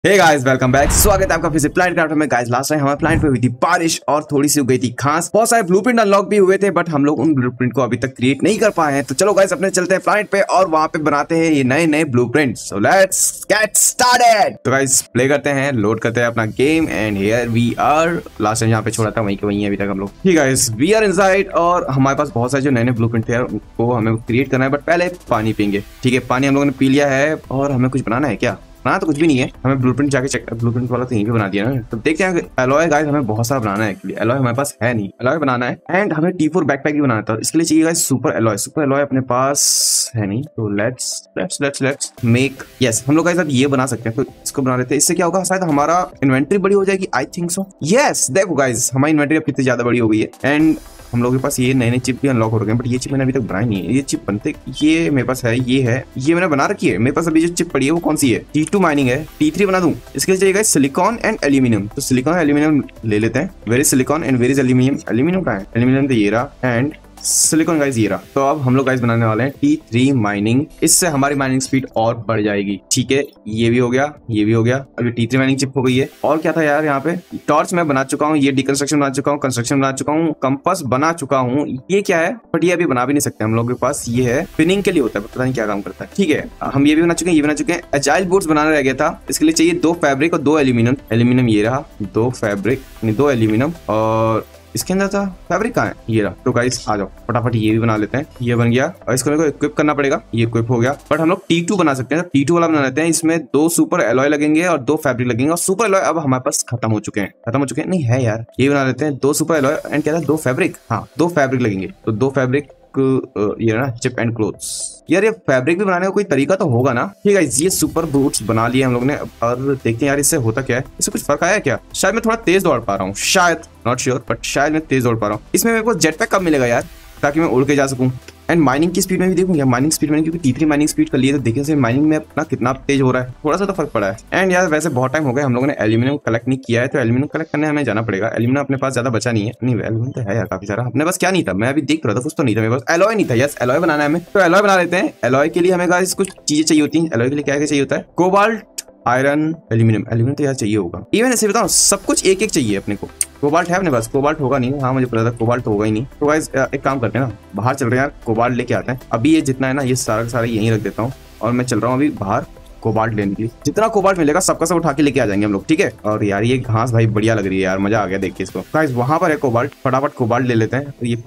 Hey guys welcome back. स्वागत है आपका फिर से प्लांट क्राफ्टर में। गाइस लास्ट टाइम हमारे प्लांट पे हुई थी बारिश और थोड़ी सी हो गई थी घास। बहुत सारे ब्लूप्रिंट अनलॉक भी हुए थे बट हम लोग उन ब्लूप्रिंट को अभी तक क्रिएट नहीं कर पाए हैं। तो चलो गाइस अपने चलते हैं प्लांट पे और वहां पे बनाते हैं ये नए नए blueprint. So let's get started. तो गाइस प्ले करते हैं, लोड करते हैं अपना game and here we are. Last time जहाँ पे छोड़ा था वहीं के वहीं अभी तक हम लोग। ठीक है गाइस, वी आर इनसाइड और हमारे पास बहुत सारे जो नए नए ब्लूप्रिंट थे उनको हमें क्रिएट करना है बट पहले पानी पीएंगे। ठीक है, पानी हम लोगों ने पी लिया है और हमें कुछ बनाना है क्या? ना तो कुछ भी नहीं है, हमें ब्लूप्रिंट जाके चेक, ब्लूप्रिंट वाला तो यहीं पे बना दिया ना। तो देखते हैं एलॉय गाइस, हमें बहुत सारा बनाना है। एक्चुअली एलॉय हमारे पास है नहीं, एलॉय बनाना है एंड हमें T4 बैकपैक भी बनाना था। इसके लिए चाहिए guys super alloy. Super alloy अपने पास है नहीं, तो लेट्स मेक यस। हम लोग गाइस अब ये बना सकते हैं, तो इसको बना लेते हैं। इससे क्या होगा, शायद हमारा इन्वेंटरी बड़ी हो जाएगी। I think so yes. देखो गाइस हमारी इन्वेंटरी अब कितनी ज्यादा बड़ी हो गई है एंड हम लोगों के पास ये नए नए चिप भी अनलॉक हो रखे हैं बट ये चिप मैंने अभी तक बनाई नहीं है। ये चिप बनते, ये मेरे पास है, ये है, ये मैंने बना रखी है। मेरे पास अभी जो चिप पड़ी है वो कौन सी है? T2 माइनिंग है। T3 बना दूं? इसके लिए चाहिए सिलिकॉन एंड एल्यूमिनियम। तो सिलिकॉन एल्यूमिनियम ले लेते हैं। Where is silicon and where is aluminium? Aluminium कहाँ है? एल्यूमिनियम तो ये रहा एंड सिलिकॉन गाइस ये रहा। तो अब हम लोग गाइस बनाने वाले हैं T3 माइनिंग। इससे हमारी माइनिंग स्पीड और बढ़ जाएगी। ठीक है, ये भी हो गया, ये भी हो गया। अभी T3 माइनिंग चिप हो गई है। और क्या था यार, यहाँ पे टॉर्च मैं बना चुका हूँ, ये डिकंस्ट्रक्शन बना चुका हूँ, कंस्ट्रक्शन बना चुका हूँ, कंपास बना चुका हूँ। ये क्या है? बट ये अभी बना भी नहीं सकते हम लोग के पास। ये है पिनिंग के लिए होता है, पता नहीं क्या काम करता है। ठीक है, हम ये भी बना चुके हैं, ये बना चुके हैं। एजाइल बोर्ड्स बनाना रह गया था। इसके लिए चाहिए 2 फैब्रिक और 2 एल्यूमिनियम। एल्यूमिनियम ये रहा, 2 फैब्रिक 2 एल्यूमिनियम और इसके अंदर था फैब्रिक कहाँ है? ये रहा। तो गाइस आ जाओ फटाफट ये भी बना लेते हैं। ये बन गया और इसको मेरे को इक्विप करना पड़ेगा। ये इक्विप हो गया बट हम लोग T2 बना सकते हैं। T2 वाला बना लेते हैं। इसमें 2 सुपर एलॉय लगेंगे और 2 फैब्रिक लगेंगे। और सुपर एलॉय अब हमारे पास खत्म हो चुके हैं, नहीं है यार। ये बना लेते हैं 2 सुपर एलॉय एंड क्या था, 2 फैब्रिक। हाँ 2 फैब्रिक लगेंगे, तो 2 फैब्रिक ये ना चिप एंड क्लोथ्स। यार ये फैब्रिक भी बनाने का कोई तरीका तो होगा ना? ठीक है, ये सुपर बूट्स बना लिए हम लोग ने और देखते हैं यार इससे होता क्या है। इससे कुछ फर्क आया क्या? शायद मैं थोड़ा तेज दौड़ पा रहा हूँ, शायद, नॉट श्योर बट शायद मैं तेज दौड़ पा रहा हूँ। इसमें मेरे को जेट पैक कब मिलेगा यार, ताकि मैं उड़ के जा सकूं? एंड माइनिंग की स्पीड में भी देखूंगा। माइनिंग स्पीड में, क्योंकि T3 माइनिंग स्पीड कर लिए तो देखें से माइनिंग में अपना कितना तेज हो रहा है। थोड़ा सा तो फर्क पड़ा है। एंड यार वैसे बहुत टाइम हो गया हम लोगों ने एल्यूमिनियम कलेक्ट नहीं किया है, तो एल्यूमिनियम कलेक्ट करने हमें जाना पड़ेगा। एल्यूमिनियम अपने पास ज्यादा बचा नहीं है। नहीं एल्यूमिनियम तो है यार काफी सारा। अपने पास क्या नहीं था, मैं अभी देख रहा था, कुछ तो नहीं था मेरे पास। एलॉय नहीं था। यस एलॉय बनाना है हमें, तो एलॉय बना लेते हैं। एलॉय के लिए हमें गाइस कुछ चीजें चाहिए होती हैं। एलॉय के लिए क्या क्या चाहिए होता है? Cobalt, iron, aluminium. एल्यूमिनियम तो यार चाहिए होगा। इवन ऐसे बताऊं, सब कुछ एक एक चाहिए अपने को। कोबाल्ट है अपने पास? कोबाल्ट होगा नहीं। हाँ मुझे पता था कोबाल्ट होगा ही नहीं। तो गाइस एक काम करते हैं ना, बाहर चल रहे हैं यार, कोबाल्ट लेके आते हैं। अभी ये जितना है ना, ये सारा सारा यहीं रख देता हूँ और मैं चल रहा हूँ अभी बाहर कोबाल्ट लेने के लिए। जितना कोबाल्ट मिलेगा सबका सब उठा के लेके आ जाएंगे हम लोग। ठीक है, और यार ये घास भाई बढ़िया लग रही है यार, मजा आ गया देख के इसको। गाइस वहां पर है कोबाल्ट, फटाफट कोबाल्ट ले लेते हैं। ये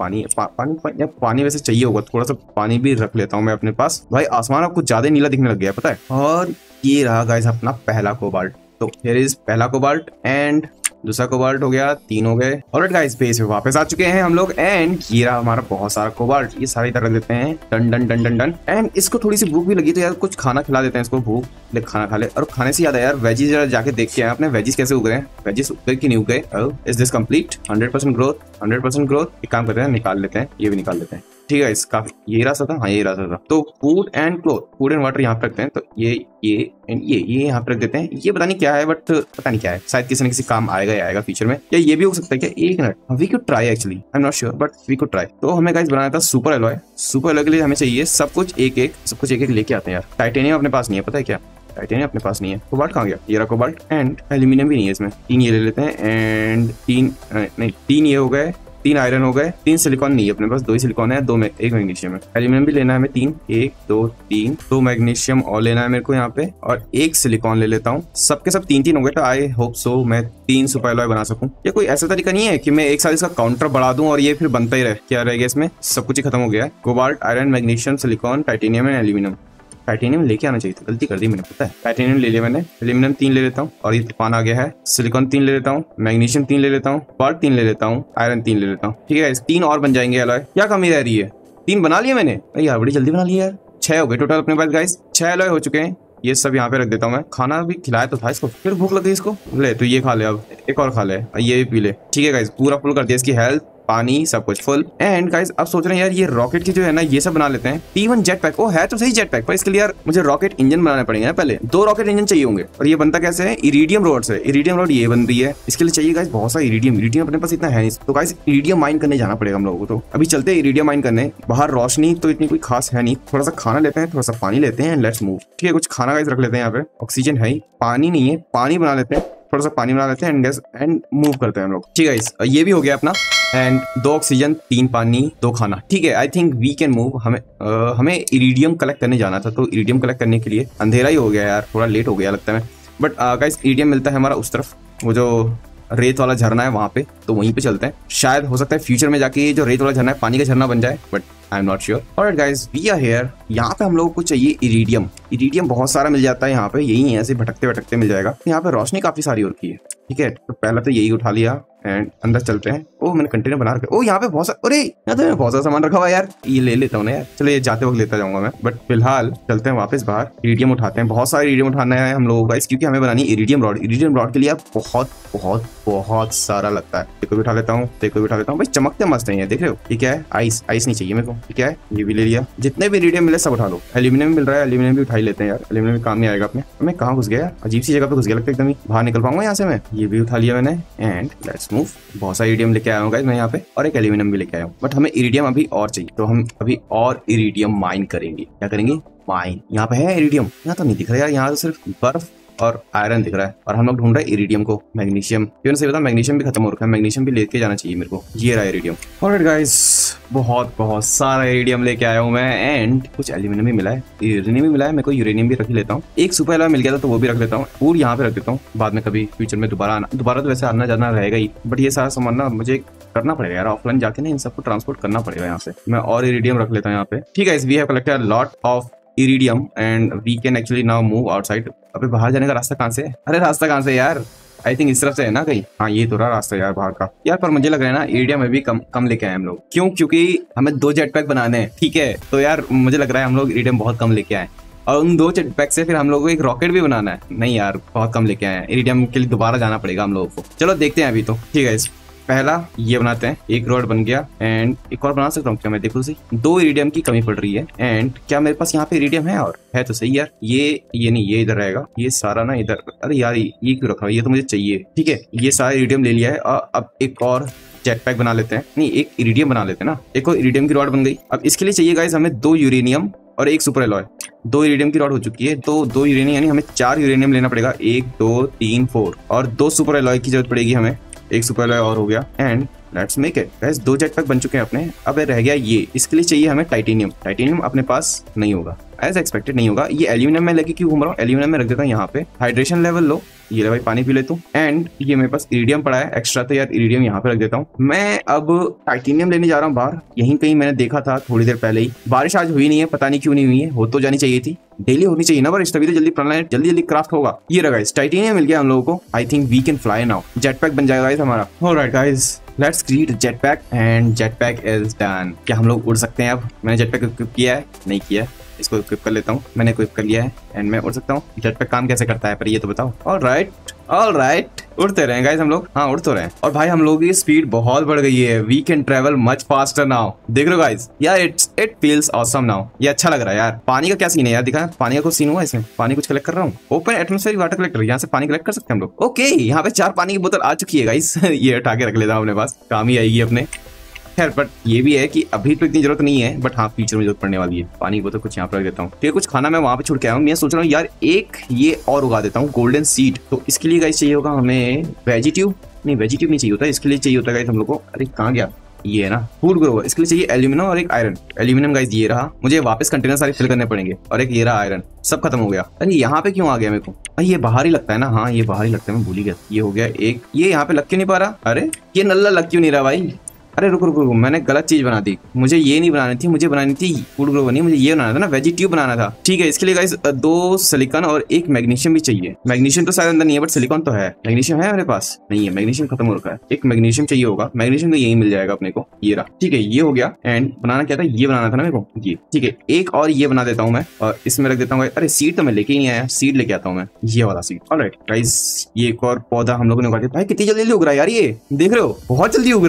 पानी वैसे चाहिए होगा, थोड़ा सा पानी भी रख लेता हूँ मैं अपने पास। भाई आसमान अब कुछ ज्यादा नीला दिखने लग गया पता है। और ये रहा गाइस अपना पहला कोबाल्ट। तो हियर इज पहला कोबाल्ट एंड दूसरा कोबाल्ट हो गया, 3 हो गए। ऑलराइट गाइस, बेस पे वापस आ चुके हैं हम लोग एंड ये रहा हमारा बहुत सारा कोबाल्ट। ये सारी तरह रख देते हैं। Done done done done done. And इसको थोड़ी सी भूख भी लगी तो यार कुछ खाना खिला देते हैं इसको। भूख ले, खाना खा ले। और खाने से याद है यार, वेजीज जरा जाके देख के आए अपने वेजीज कैसे उग रहे हैं। वेजीज उग गए कि नहीं उग गए? Is this complete? 100% growth, 100% growth. एक काम करते हैं, निकाल लेते हैं, ये भी निकाल लेते हैं। ठीक है, इसका ये रास्ता था। हाँ ये रास्ता था। तो food and cloth, food and water यहाँ पे रखते हैं। तो ये एंड ये यहाँ पे रख देते हैं। ये पता नहीं क्या है बट पता नहीं क्या है, शायद किसी न किसी काम आएगा ही आएगा फ्यूचर में। या ये भी हो सकता है क्या? एक minute, we could try actually, I am not sure but we could try. तो हमें गाइस बनाना था सुपर एलॉय। सुपर एलॉय के लिए हमें चाहिए सब कुछ एक एक लेके आते हैं यार। टाइटेनियम अपने पास नहीं है, पता है क्या? टाइटेनियम अपने पास नहीं है। कोबाल्ट कहाँ गया? ये रहा कोबाल्ट एंड एल्यूमिनियम भी नहीं है इसमें। 3 ये ले लेते हैं एंड 3 ये हो गए, 3 आयरन हो गए, 3 सिलिकॉन नहीं है अपने पास, 2 ही सिलिकॉन है, 2 में 1 मैग्नीशियम है। एल्यूमिनियम भी लेना है हमें 3, 1 2 3, 2 मैग्नीशियम और लेना है मेरे को यहाँ पे और 1 सिलिकॉन ले लेता हूँ। सबके सब 3 हो गए। तो आई होप सो मैं 3 सुपर एलॉय बना सकूं। ये कोई ऐसा तरीका नहीं है कि मैं एक साथ इसका काउंटर बढ़ा दूं और ये फिर बनता ही रहे। क्या रहेगा इसमें? सब कुछ ही खत्म हो गया है। Cobalt, iron, magnesium, silicon, titanium and aluminium. Titanium लेके आना चाहिए था, गलती कर दी मैंने, पता है। टाइटेनियम ले लिया मैंने, एल्यूमिनियम 3 ले लेता हूँ और ये पान आ गया है। सिलिकॉन 3 ले लेता हूँ, मैग्नीशियम 3 ले लेता हूँ, कोबाल्ट 3 ले लेता हूँ, आयरन 3 ले लेता हूँ। ठीक है, 3 और बन जाएंगे एलॉय। क्या कमी रह रही है? 3 बना लिए मैंने यार, बड़ी जल्दी बना लिया यार। 6 हो गए टोटल अपने पास गाइस, 6 एलॉय हो चुके हैं। ये सब यहाँ पे रख देता हूँ मैं। खाना भी खिलाया तो था इसको, फिर भूख लगी इसको। ले तो ये खा ले, अब एक और खा ले, ये भी पी ले। ठीक है गाइस, पूरा फुल कर दिया इसकी हेल्थ पानी सब कुछ फुल। एंड गाइस अब सोच रहे हैं यार ये रॉकेट की जो है ना ये सब बना लेते हैं। T1 जेट पैक, ओ है तो सही जेट पैक, पर इसके लिए यार मुझे रॉकेट इंजन बनाने पड़ेंगे ना। पहले 2 रॉकेट इंजन चाहिए होंगे। और ये बनता कैसे है? इरिडियम रोड से। इरिडियम रोड ये बन रही है, इसके लिए चाहिए गाइस बहुत सारा इरिडियम। इरिडियम अपने पास इतना है नहीं, तो गाइस इरिडियम माइन करने जाना पड़ेगा हम लोगों को। तो अभी चलते हैं इरिडियम माइन करने। बाहर रोशनी तो इतनी कोई खास है नहीं, थोड़ा सा खाना लेते हैं, थोड़ा सा पानी लेते हैं, लेट्स मूव। ठीक है, कुछ खाना गाइस रख लेते हैं यहाँ पे। ऑक्सीजन है ही, पानी नहीं है, पानी बना लेते हैं, थोड़ा सा पानी बना लेते हैं एंड मूव करते हैं हम लोग। ठीक है गाइस, ये भी हो गया अपना। एंड 2 ऑक्सीजन, 3 पानी, 2 खाना। ठीक है, I think we can move. हमें इरिडियम कलेक्ट करने जाना था, तो इरिडियम कलेक्ट करने के लिए अंधेरा ही हो गया यार, थोड़ा लेट हो गया लगता है। बट गाइस इरिडियम मिलता है हमारा उस तरफ, वो जो रेत वाला झरना है वहां पे, तो वहीं पे चलते हैं। शायद हो सकता है फ्यूचर में जाके जो रेत वाला झरना है पानी का झरना बन जाए, but I am not sure. Alright guys, we are here. यहाँ पे हम लोगों को चाहिए इरिडियम। इरिडियम बहुत सारा मिल जाता है यहाँ पे, यही है, ऐसे भटकते भटकते मिल जाएगा। यहाँ पे रोशनी काफी सारी हो रखी है। ठीक है, तो पहला तो यही उठा लिया एंड अंदर चलते हैं। ओ मैंने कंटेनर बना रखा है। ओ यहाँ पे बहुत सारा, अरे यहाँ तो मैंने बहुत सारा सामान रखा हुआ है यार, ये ले लेता हूँ ना यार। चलो ये जाते वक्त लेता जाऊंगा मैं, बट फिलहाल चलते हैं वापस बाहर। इरिडियम उठाते हैं, बहुत सारा इरिडियम उठाना है हम लोगों का, क्योंकि हमें बनानी इरिडियम रॉड। इरिडियम रॉड के लिए बहुत बहुत बहुत सारा लगता है। देखो भी उठा लेता हूँ, देखो भी उठा लेता हूँ। भाई चमकते मस्त है, देख रहे हो? ये क्या है? आइस। आइस नहीं चाहिए मेरे को। ठीक है, ये भी ले लिया। जितने भी इरिडियम मिले सब उठा लो। एल्यूमिनियम मिल रहा है, एल्यूमिनियम भी उठा ही लेते हैं यार, एल्यूमिनियम काम नहीं आएगा अपने। मैं कहाँ घुस गया? अजीब सी जगह पे घुस गया लगता है, एकदम ही बाहर निकल पाऊंगा यहाँ से मैं। ये भी उठा लिया मैंने एंड लेट्स मूव। बहुत सारा इरिडियम लेके आया हूँ गाइस मैं यहाँ पे, और एक एल्यूमिनियम भी लेके आया हूँ। बट हमें इरिडियम अभी और चाहिए, तो हम अभी और इरिडियम माइन करेंगे। क्या करेंगे? माइन। यहाँ पे है इरिडियम? यहाँ तो नहीं दिख रहा यार, यहाँ तो सिर्फ बर्फ और आयरन दिख रहा है, और हम लोग ढूंढ रहे हैं इरिडियम को। मैग्नीशियम, क्यों सही बता, मैग्नीशियम भी खत्म हो रखा है, मैग्नीशियम भी लेके जाना चाहिए मेरे को। ये रहा इरिडियम। ऑलराइट गाइस, बहुत बहुत सारा इरिडियम लेके आया हूँ मैं, एंड कुछ एल्यूमिनियम भी मिला है, यूरेनियम भी मिला है। मेरे को यूरेनियम भी रख लेता हूँ। एक सुपर एलॉय मिल गया था तो वो भी रख लेता हूँ, और यहाँ पे रख देता हूँ। बाद में कभी फ्यूचर में दोबारा तो वैसे आना जाना रहेगा ही, बट ये सारा सामान ना मुझे करना पड़ेगा यार, ऑफलाइन जाके ना इन सबको ट्रांसपोर्ट करना पड़ेगा यहाँ से। मैं और इरिडियम रख लेता हूँ यहाँ पे। ठीक है, we have collected a lot of iridium and we can actually now move outside. अबे बाहर जाने का रास्ता कहाँ से है? अरे रास्ता कहाँ से यार? आई थिंक इस तरफ से है ना कहीं। हाँ ये तो रहा रास्ता यार बाहर का यार, पर मुझे लग रहा है ना इरिडियम में भी कम लेके आए हम लोग। क्यों? क्योंकि हमें 2 जेट पैक बनाने हैं। ठीक है, तो यार मुझे लग रहा है हम लोग इरिडियम बहुत कम लेके आए, और उन 2 जेट पैक से फिर हम लोगों को एक रॉकेट भी बनाना है। नहीं यार, बहुत कम लेके आए हैं। इरिडियम के लिए दोबारा जाना पड़ेगा हम लोगों को। चलो देखते हैं अभी तो। ठीक है, पहला ये बनाते हैं, एक रॉड बन गया। एंड एक और बना सकता हूँ क्या मैं? देखो सही, 2 इरिडियम की कमी पड़ रही है। एंड क्या मेरे पास यहाँ पे इरिडियम है? और है तो सही यार। ये नहीं, ये इधर रहेगा, ये सारा ना इधर। अरे यार ये क्यों रखा? ये तो मुझे चाहिए। ठीक है, ये सारा इरिडियम ले लिया है, और अब एक और जेट पैक बना लेते हैं। नहीं, एक इरिडियम बना लेते हैं ना। एक और इरिडियम की रॉड बन गई। अब इसके लिए चाहिए गाइस हमें 2 यूरेनियम और 1 सुपर एलॉय। 2 यूरेनियम की रॉड हो चुकी है, तो 2 यूरेनियम यानी हमें 4 यूरेनियम लेना पड़ेगा। 1 2 3 4, और 2 सुपर एलॉय की जरूरत पड़ेगी हमें। 1 सुपर एलॉय और हो गया, and let's make it guys. 2 jet pack बन चुके हैं अपने। अब रह गया ये, इसके लिए चाहिए हमें टाइटेनियम। टाइटेनियम अपने पास नहीं होगा, एज एक्सपेक्टेड नहीं होगा। ये एल्यूमिनियम में लेके क्यों घूम रहा हूँ? एल्यूमिनियम में रख देता हूँ यहाँ पे। हाइड्रेशन लेवल लो, ये ले भाई पानी पी लेता हूँ। एंड ये मेरे पास इरिडियम पड़ा है एक्स्ट्रा, तो यार इरिडियम यहाँ पे रख देता हूँ। मैं अब टाइटेनियम लेने जा रहा हूँ बाहर, यहीं कहीं मैंने देखा था थोड़ी देर पहले ही। बारिश आज हुई नहीं है, पता नहीं क्यों नहीं हुई है, हो तो जानी चाहिए थी। डेली होनी चाहिए ना बारिश, तभी तो जल्दी प्लानेट जल्दी क्राफ्ट होगा। ये रहा गाइस, टाइटेनियम मिल गया हम लोगों को। I think we can fly now. Jet pack बन जाएगा गाइस हमारा। Alright guys, let's create jet pack, and jet pack is done. क्या हम लोग उड़ सकते हैं अब? मैंने जेट पैक इक्विप किया है? नहीं किया है, इसको इक्विप कर लेता हूँ। मैंने इक्विप कर लिया है, एंड मैं उड़ सकता हूँ। जेट पैक काम कैसे करता है पर ये तो बताओ। ऑलराइट, उड़ते रहे गाइस हम लोग। हाँ उड़ तो रहे हैं, और भाई हम लोगों की स्पीड बहुत बढ़ गई है। We can travel much faster now. देख रहे हो गाइस यार, इट फील्स ऑसम नाउ। ये अच्छा लग रहा है यार। पानी का क्या सीन है यार? दिखा पानी का कुछ सीन हुआ इसमें? पानी कुछ कलेक्ट कर रहा हूँ। ओपन एटमॉस्फेरिक वाटर कलेक्टर, यहाँ से पानी कलेक्ट कर सकते हैं हम लोग। ओके, यहाँ पे 4 पानी की बोतल आ चुकी है गाइस। ये उठा के रख लेता हूँ अपने पास, काम ही आएगी अपने। खैर बट ये भी है कि अभी तो इतनी जरूरत नहीं है, बट हाँ फ्यूचर में जरूरत पड़ने वाली है। पानी को तो कुछ यहाँ पर रख देता हूँ। ठीक है, कुछ खाना मैं वहां पे छोड़ के आया हूँ। मैं सोच रहा हूँ यार एक ये और उगा देता हूँ, गोल्डन सीड। तो इसके लिए गाइस चाहिए होगा हमें वेजिट्यूब। नहीं वेजिट्यूब नहीं चाहिए होता, इसके लिए चाहिए होता है गाइस हम लोग को। अरे कहाँ गया? ये है ना फूड ग्रोवर। इसके लिए चाहिए एल्यूमिनियम और एक आयरन। एल्यूमिनियम गाइस ये रहा, मुझे वापस कंटेनर सारे फिल करने पड़ेंगे, और एक ये रहा आयरन। सब खत्म हो गया। अरे यहाँ पे क्यों आ गया मेरे को? ये बाहर ही लगता है ना। हाँ ये बाहर ही लगता है, मैं भूल ही गया। ये हो गया एक। ये यहाँ पे लग क्यों नहीं पा रहा? अरे ये नल्ला लग क्यों नहीं रहा भाई? अरे रुको रुको रुको, मैंने गलत चीज बना दी। मुझे ये नहीं बनानी थी, मुझे बनानी थी फूड ग्रोवर नहीं, मुझे ये बनाना था ना, वेजिट्यूब बनाना था। ठीक है, इसके लिए गाइस 2 सिलिकॉन और 1 मैग्नीशियम भी चाहिए। मैग्नीशियम तो शायद अंदर नहीं है, बट सिलिकॉन तो है। मैग्नीशियम है मेरे पास? नहीं है, मैग्नीशियम खत्म हो रखा है। एक मैग्नीशियम चाहिए होगा, मैग्नीशियम तो यही मिल जाएगा अपने को। ये रहा। ठीक है, ये हो गया। एंड बनाना क्या था? ये बनाना था ना मेरे को, ये। ठीक है, एक और ये बना देता हूँ मैं, और इसमें रख देता हूँ। अरे सीड तो मैं लेके ही नहीं आया, सीड लेके आता हूँ मैं, ये वाला सीड। ऑलराइट गाइस, ये एक और पौधा हम लोगों ने उगा दिया। भाई कितनी जल्दी उग रहा है यार, ये देख रहे हो? बहुत जल्दी उग रहा है।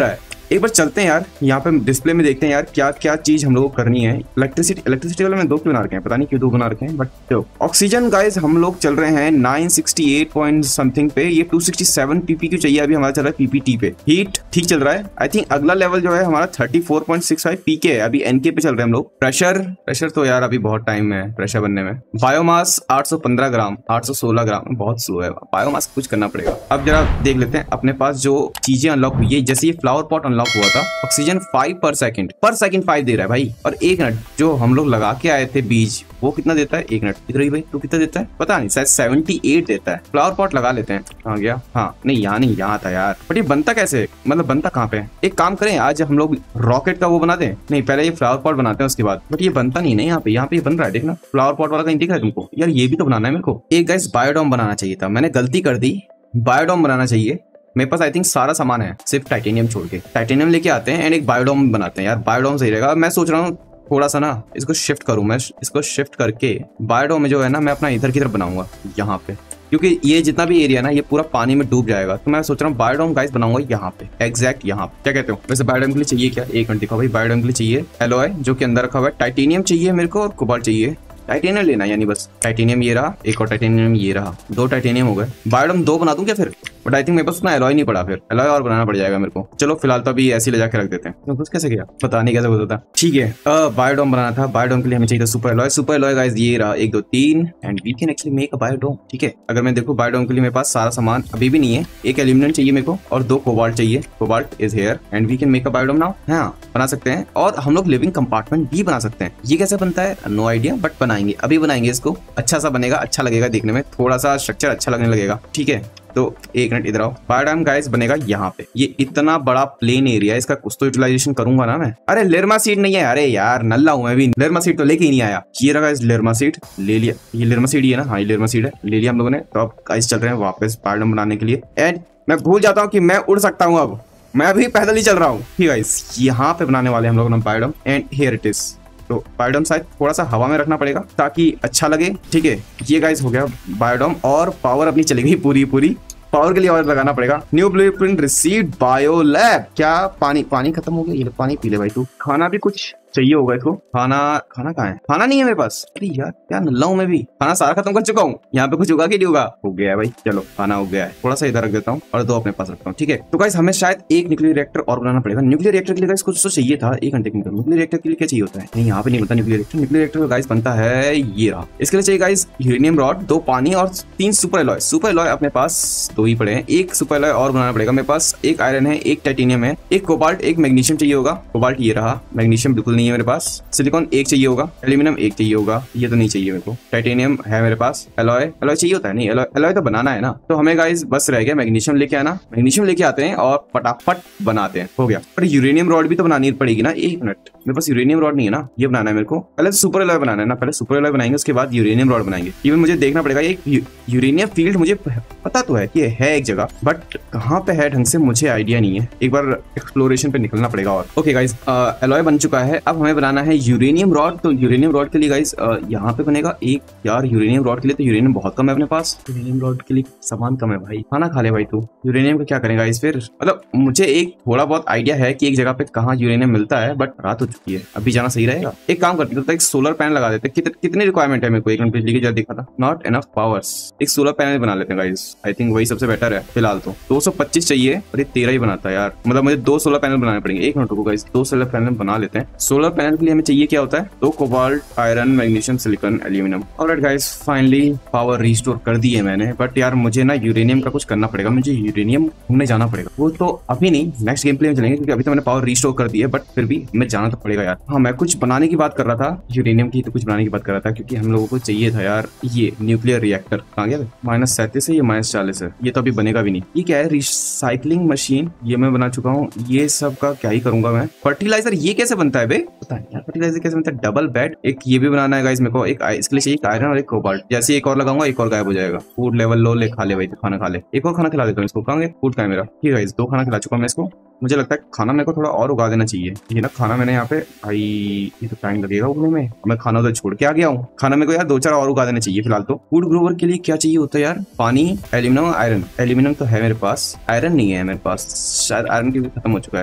एक बार चलते हैं यार, यहाँ पे डिस्प्ले में देखते हैं यार क्या क्या चीज हम लोग को करनी है। इलेक्ट्रिसिटी वाले में 2 क्यों बना रखे हैं, पता नहीं क्यों 2 बना रखे हैं। बट ऑक्सीजन गाइस हम लोग चल रहे हैं 968 पॉइंट समथिंग पे, ये 267 PPQ चाहिए, अभी हमारा चल रहा है PPT पे। हीट ठीक चल रहा है। आई थिंक अगला लेवल जो है हमारा 34.65 PK है, अभी NK पे चल रहे हैं हम लोग। प्रेशर तो यार अभी बहुत टाइम है प्रेशर बनने में। बायोमास 815 ग्राम, 816 ग्राम, बहुत स्लो है बायोमास, कुछ करना पड़ेगा। अब जरा देख लेते हैं अपने पास जो चीजें अनलॉक हुई है। जैसे ये फ्लावर पॉट अनलॉक हुआ था, ऑक्सीजन 5 पर सेकंड 5 दे रहा है भाई। और 1 मिनट जो हम लोग लगा के आए थे बीज, वो कितना देता है 1 मिनट? इधर ही भाई, तो कितना देता है पता नहीं, शायद 78 देता है। फ्लावर पॉट लगा लेते हैं। कहाँ गया? हाँ नहीं, यहाँ नहीं, यहाँ था यार। बट ये बनता कैसे, मतलब बनता कहाँ पे? एक काम करें, आज हम लोग रॉकेट का वो बना दें। नहीं, पहले ये फ्लावर पॉट बनाते हैं उसके बाद। बट ये बनता नहीं है यहाँ पे बन रहा है, देखना फ्लावर पॉट वाला कहीं दिख रहा है तुमको? यार ये भी तो बनाना है मेरे को। एक गाइस बायोडोम बनाना चाहिए था, मैंने गलती कर दी। बायोडोम बनाना चाहिए। मेरे पास आई थिंक सारा सामान है, सिर्फ टाइटेनियम छोड़ के। टाइटेनियम लेके आते हैं एंड एक बायोडोम बनाते हैं यार। बायोडोम सही रहेगा। मैं सोच रहा हूँ थोड़ा सा ना इसको शिफ्ट करूँ, मैं इसको शिफ्ट करके बायोडोम में जो है ना मैं अपना इधर की तरफ बनाऊंगा यहाँ पे, क्योंकि ये जितना भी एरिया ना ये पूरा पानी में डूब जाएगा। तो मैं सोच रहा हूँ बायोडोम गाइस बनाऊंगा यहाँ पे, एग्जैक्ट यहाँ पे। क्या कहते हो? वैसे बायोडोम के लिए चाहिए क्या? 1 मिनट दिखाओ भाई। बायोडोम के लिए चाहिए एलॉय जो कि अंदर रखा हुआ है, टाइटेनियम चाहिए मेरे को और कोबाल्ट चाहिए। टाइटेनियम लेना यानी बस टाइटेनियम ये रहा, एक और टाइटेनियम ये रहा, 2 टाइटेनियम हो गए। बायोडोम 2 बना दूं क्या फिर? बट आई थिंक मेरे पास उतना एलॉय नहीं पड़ा, फिर एलॉय और बनाना पड़ जाएगा मेरे को। चलो फिलहाल तो अभी ऐसे ले जाके रख देते हैं। तो कुछ कैसे गया पता नहीं, कैसे होता था। ठीक है, बायोडोम बनाना था। बायोडोम के लिए हमें चाहिए था super alloy. Super alloy guys ये रहा 1 2 3 and we can actually make a biodome. ठीक है, अगर मैं देखूं बायोडोम के लिए मेरे पास सारा सामान अभी भी नहीं है। एक एल्यूमिनियम चाहिए मेरे को और 2 कोबाल्ट चाहिए। Cobalt is here and we can make a biodome now. हाँ बना सकते हैं। और हम लोग लिविंग कंपार्टमेंट भी बना सकते हैं। ये कैसे बनता है नो आइडिया, बट बनाएंगे, अभी बनाएंगे इसको। अच्छा सा बनेगा, अच्छा लगेगा देखने में, थोड़ा सा स्ट्रक्चर अच्छा लगने लगेगा। ठीक है, तो 1 मिनट इधर आओ। बायोडोम गाइस बनेगा यहाँ पे। ये इतना बड़ा प्लेन एरिया है, इसका कुछ तो यूटिलाइजेशन करूंगा ना मैं। अरे लेरमा सीड नहीं है, अरे यार नल्ला हूं मैं भी, लेरमा सीड तो लेके ही नहीं आया। ये रहा गाइस लेरमा सीड, ले लिया। ये लेरमा सीड ही है ना? हाँ ये लेरमा सीड है, ले लिया हम लोगों ने। तो अब गाइस चल रहे हैं वापस बायोडोम बनाने के लिए। एंड मैं भूल जाता हूँ कि मैं उड़ सकता हूँ अब, मैं अभी पैदल ही चल रहा हूँ। ठीक गाइस, यहाँ पे बनाने वाले हम लोग ना biodome and here it is. तो बायोडोम शायद थोड़ा सा हवा में रखना पड़ेगा ताकि अच्छा लगे। ठीक है, ये गाइस हो गया बायोडोम। और पावर अपनी चली गई पूरी। पावर के लिए और लगाना पड़ेगा। New blueprint received bio lab. क्या पानी खत्म हो गया? ये पानी पी ले भाई तू। खाना भी कुछ चाहिए होगा इसको। खाना कहाँ है? खाना नहीं है मेरे पास। अरे यार क्या नल्ला हूं मैं भी, खाना सारा खत्म कर चुका हूँ। यहाँ पे कुछ होगा कि नहीं होगा? हो गया है भाई, चलो खाना हो गया है। थोड़ा सा इधर रख देता हूँ और 2 अपने पास रखता हूँ। ठीक है, तो गाइस हमें शायद एक न्यूक्लियर रिएक्टर और बनाना पड़ेगा। न्यूक्लियर रिएक्टर के लिए गाइस कुछ तो चाहिए था। 1 घंटे के अंदर न्यूक्लियर रिएक्टर के लिए क्या चाहिए होता है? नहीं यहाँ पे नहीं बनता nuclear reactor. Nuclear reactor guys बनता है ये रहा। इसके लिए चाहिए गाइस यूरेनियम रॉड, 2 पानी और 3 सुपर एलॉय। सुपर एलॉय अपने पास 2 ही पड़े हैं। एक सुपर एलॉय और बनाना पड़ेगा मेरे पास। एक आयरन है, एक टाइटेनियम है, एक कोबाल्ट, एक मैग्नीशियम चाहिए होगा। कोबाल्ट ये रहा, मैग्नीशियम बिल्कुल नहीं है मेरे पास। सिलिकॉन 1 चाहिए होगा, एल्यूमिनियम 1 चाहिए होगा, ये तो नहीं चाहिए मेरे को। टाइटेनियम है मेरे पास। एलॉय चाहिए होता है? नहीं, एलॉय तो बनाना है ना। तो हमें गाइस बस रह गया मैग्नीशियम लेके आना। मैग्नीशियम लेके आते हैं और फटाफट बनाते हैं, हो गया। पर यूरेनियम रॉड भी तो बनानी पड़ेगी ना। 1 मिनट, मेरे पास यूरेनियम रॉड नहीं है ना, ये बनाना है मेरे को। पहले तो सुपर एलॉय बनाना है ना, पहले सुपर एलॉय बनाएंगे उसके बाद यूरेनियम रॉड बनाएंगे। इवन मुझे देखना पड़ेगा ये यूरेनियम फील्ड, मुझे पता तो है कि है एक जगह, बट कहाँ पे है ढंग से मुझे आइडिया नहीं है। एक बार एक्सप्लोरेशन पे निकलना पड़ेगा। और ओके गाइस, एलॉय बन चुका है। अब हमें बनाना है यूरेनियम रॉड। तो यूरेनियम रॉड के लिए गाइस यहाँ पे बनेगा एक। यार यूरेनियम रॉड के लिए तो यूरेनियम बहुत कम है अपने पास। यूरेनियम रॉड के लिए सामान कम है भाई, खाना खा ले भाई तू। यूरेनियम का क्या करेगा गाइस फिर? मतलब मुझे एक थोड़ा बहुत आइडिया है कि एक जगह पे कहाँ यूरेनियम मिलता है, बट रात हो चुकी है, अभी जाना सही रहेगा। एक काम करते हैं, एक सोलर पैनल लगा देते हैं। कितनी रिक्वायरमेंट है मेरे को? 1 मिनट बिजली की जब देखा था, नॉट एनफ पावर्स। एक सोलर पैनल बना लेते हैं गाइस, आई थिंक वही सबसे बेटर है फिलहाल। तो 225 चाहिए और ये 13 ही बनाता है यार। मतलब मुझे 2 सोलर पैनल बनाने पड़ेंगे। 1 मिनट रुको गाइस, 2 सोलर पैनल बना लेते हैं। सोलर पैनल के लिए हमें चाहिए क्या होता है? 2 cobalt, iron, magnesium, silicon, aluminium. Alright guys, finally power restore कर दी है मैंने। बट यार मुझे ना यूरेनियम का कुछ करना पड़ेगा, मुझे यूरेनियम ढूंढने जाना पड़ेगा। वो तो अभी नहीं, नेक्स्ट गेम प्ले में चलेंगे, क्योंकि अभी तो मैंने पावर रिस्टोर कर दी है। बट फिर भी हमें जाना तो पड़ेगा यार। हाँ मैं कुछ बनाने की बात कर रहा था, यूरेनियम की तो कुछ बनाने की बात कर रहा था, क्योंकि हम लोगों को चाहिए था यार ये न्यूक्लियर रिएक्टर। कहाँ गया? -37 है, ये -40 है। ये तो अभी बनेगा भी नहीं। ये क्या है? रिसाइकलिंग मशीन, ये मैं बना चुका हूँ। ये सब का क्या ही करूंगा मैं। फर्टिलाइजर ये कैसे बनता है बे? पता नहीं यार फर्टिलाइजर कैसे बनता है। डबल बेड, एक ये भी बनाना है गाइस मेरे को। एक इसके लिए चाहिए एक आयरन और एक कोबाल्ट। जैसे एक और लगाऊंगा एक और गायब हो जाएगा। फूड लेवल लो, ले खा ले भाई, खाना खा ले। एक और खाना खिला देता हूँ इसको। कहाँ गया फूड? का है मेरा। ठीक है गाइस, 2 खाना खिला चुका हूँ मैं इसको। मुझे लगता है खाना मेरे को थोड़ा और उगा देना चाहिए। ये ना खाना मैंने यहाँ पे भाई, ये तो टाइम लगेगा उगने में। मैं खाना उधर छोड़ के आ गया हूँ। खाना मेरे को यार 2-4 और उगा देना चाहिए फिलहाल। तो फूड ग्रोवर के लिए क्या चाहिए होता है यार? पानी, एल्यूमिनियम, आयरन। एल्यूमिनियम तो है मेरे पास, आयरन नहीं है मेरे पास। शायद आयरन की भी खत्म हो चुका है।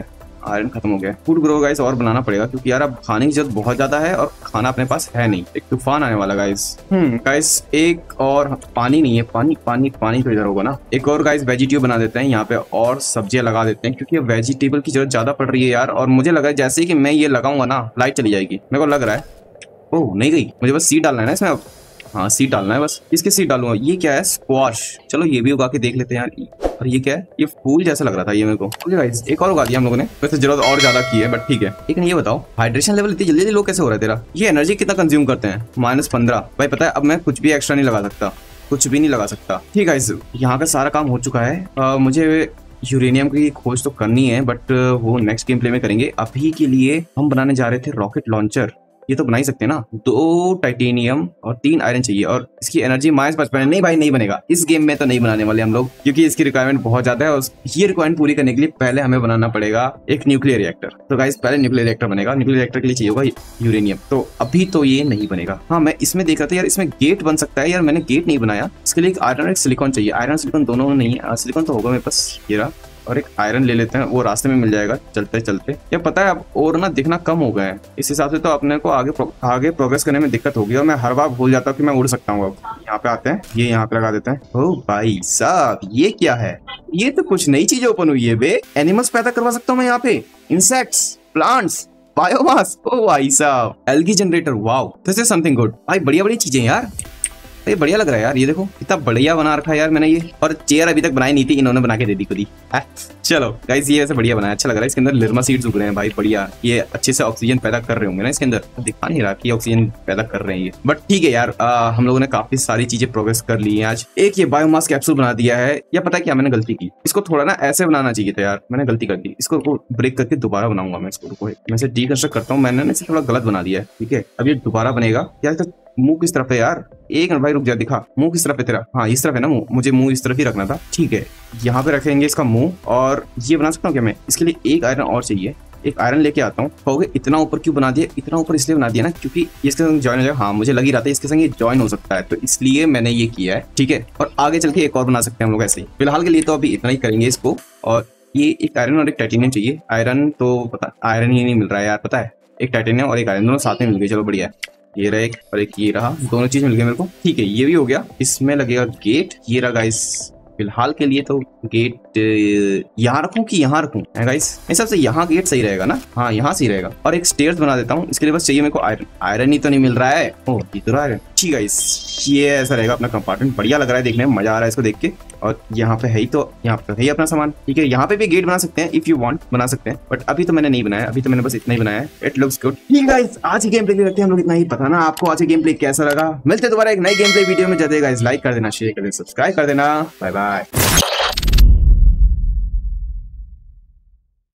आयरन खत्म हो गया। फूड ग्रो गाइस और बनाना पड़ेगा क्योंकि यार अब खाने की जरूरत बहुत ज्यादा है और खाना अपने पास है नहीं। एक तूफान आने वाला गाइस। गाइस एक और पानी नहीं है, पानी पानी पानी तो इधर होगा ना। एक और गाइस वेजिटेबल बना देते हैं यहाँ पे और सब्जियां लगा देते हैं क्योंकि वेजिटेबल की जरूरत ज्यादा पड़ रही है यार। और मुझे लगा जैसे ही कि मैं ये लगाऊंगा ना लाइट चली जाएगी, मेरे को लग रहा है। ओह नहीं गई, मुझे बस सीड डालना है ना इसमें अब। हाँ सीड डालना है बस। किसके सीड डालूंगा? ये क्या है? स्क्वाश। चलो ये भी उगा के देख लेते हैं यार। और ये क्या है? ये फूल जैसा लग रहा था ये मेरे को। ओके गाइस एक और उगा दिया हम लोगों ने। वैसे जरूरत और ज्यादा की है बट ठीक है। लेकिन ये बताओ हाइड्रेशन लेवल इतनी जल्दी लो कैसे हो रहा है तेरा? ये एनर्जी कितना कंज्यूम करते हैं? -15। भाई पता है अब मैं कुछ भी एक्स्ट्रा नहीं लगा सकता, कुछ भी नहीं लगा सकता। ठीक है यहाँ का सारा काम हो चुका है। मुझे यूरेनियम की खोज तो करनी है बट वो नेक्स्ट गेम प्ले में करेंगे। अभी के लिए हम बनाने जा रहे थे रॉकेट लॉन्चर। ये तो बना ही सकते हैं ना। 2 टाइटेनियम और 3 आयरन चाहिए और इसकी एनर्जी -55। नहीं भाई नहीं बनेगा इस गेम में, तो नहीं बनाने वाले हम लोग क्योंकि इसकी रिक्वायरमेंट बहुत ज्यादा है। और ये रिक्वायरमेंट पूरी करने के लिए पहले हमें बनाना पड़ेगा एक न्यूक्लियर रिएक्टर। तो गाइस पहले न्यूक्लियर रिएक्टर बनेगा। न्यूक्लियर रिएक्टर के लिए चाहिए होगा यूरेनियम। तो अभी तो ये नहीं बनेगा। हाँ मैं इसमें देख रहा था यार, इसमें गेट बन सकता है यार। मैंने गेट नहीं बनाया, इसके लिए एक आयरन और एक सिलिकॉन चाहिए। आयरन सिलिकॉन दोनों नहीं है, सिलिकॉन तो होगा मेरे पास। ये रहा। और एक आयरन ले लेते हैं, वो रास्ते में मिल जाएगा चलते चलते। या पता है अब और ना दिखना कम हो गए हैं, इस हिसाब से तो अपने को आगे प्रोग्रेस करने में दिक्कत होगी। और मैं हर बार भूल जाता हूँ कि मैं उड़ सकता हूँ। अब यहाँ पे आते हैं, ये यहाँ पे लगा देते हैं। ओ भाई साहब ये क्या है? ये तो कुछ नई चीज ओपन हुई है बे। एनिमल्स पैदा करवा सकता हूँ मैं यहाँ पे, इंसेक्ट्स, प्लांट्स, बायोमास। ओ भाई साहब algae generator. Wow this is something good. भाई बढ़िया बढ़िया चीजें यार, ये बढ़िया लग रहा है यार। ये देखो कितना बढ़िया बना रखा है यार मैंने ये। और चेयर अभी तक बनाई नहीं थी, इन्होंने बना के दे दी खुद ही। चलो गाइस ये वैसे बढ़िया बनाया, अच्छा लग रहा है। इसके अंदर लिरमा सीड्स उग रहे हैं भाई बढ़िया। ये अच्छे से ऑक्सीजन पैदा कर रहे होंगे ना इसके अंदर। दिखा नहीं रहा कि ऑक्सीजन पैदा कर रहे हैं ये, बट ठीक है यार। हम लोगों ने काफी सारी चीजें प्रोग्रेस कर ली है आज। एक ये बायोमास कैप्सूल बना दिया है। या पता है क्या मैंने गलती की? इसको थोड़ा ना ऐसे बनाना चाहिए था यार, मैंने गलती कर दी। इसको ब्रेक करके दोबारा बनाऊंगा मैं इसको। मैं इसे डीकंस्ट्रक्ट करता हूँ। मैंने इसे थोड़ा गलत बना दिया है। ठीक है अब ये दोबारा बनेगा यार। तो मुंह किस तरफ है यार? एक मिनट भाई रुक जा, दिखा मुंह किस तरफ है तेरा? हाँ इस तरफ है ना मुंह। मुझे मुंह इस तरफ ही रखना था। ठीक है यहाँ पे रखेंगे इसका मुंह। और ये बना सकता हूँ क्या मैं? इसके लिए एक आयरन और चाहिए। एक आयरन लेके आता हूँ। कहोगे इतना ऊपर क्यों बना दिया? इतना ऊपर इसलिए बना दिया ना क्योंकि इसके संग ज्वाइन हो जाएगा। हाँ मुझे लग ही रहा था इसके संग ये ज्वाइन हो सकता है, तो इसलिए मैंने ये किया है। ठीक है और आगे चल के एक और बना सकते हैं हम लोग ऐसे ही। फिलहाल के लिए तो अभी इतना ही करेंगे इसको। और ये एक आयरन और एक टाइटेनियम चाहिए। आयरन तो पता आयरन ही नहीं मिल रहा है यार, पता है। एक टाइटेनियम और एक आयरन दोनों साथ में मिल गए। चलो बढ़िया है। ये रहा एक और एक ये रहा, दोनों चीज मिल गई मेरे को। ठीक है ये भी हो गया। इसमें लगेगा गेट। ये रहा गाइस। फिलहाल के लिए तो गेट यहाँ रखूं कि यहाँ रखूं है गाइस? मेरे हिसाब से यहाँ गेट सही रहेगा ना। हाँ यहाँ सही रहेगा। और एक स्टेयर्स बना देता हूँ। इसके लिए बस चाहिए मेरे को आयरन। आयरन ही तो नहीं मिल रहा है। ओह ये तो आयरन। ठीक गाइस ये ऐसा रहेगा अपना कंपार्टमेंट। बढ़िया लग रहा है देखने में, मजा आ रहा है इसको देख के। और यहाँ पे है ही तो, यहाँ पे है ही अपना सामान। ठीक है यहाँ पे भी गेट बना सकते हैं इफ यू वांट, बना सकते हैं। बट अभी तो मैंने नहीं बनाया, अभी तो मैंने बस इतना ही बनाया है। It looks good. ठीक गाइस आज की गेम प्ले करते हैं हम लोग इतना ही। पता ना आपको आज की गेम प्ले कैसा लगा? मिलते दोबारा एक नई गेम प्ले वीडियो में। जाते गाइस लाइक कर देना, शेयर कर देना, सब्सक्राइब कर देना। Bye bye.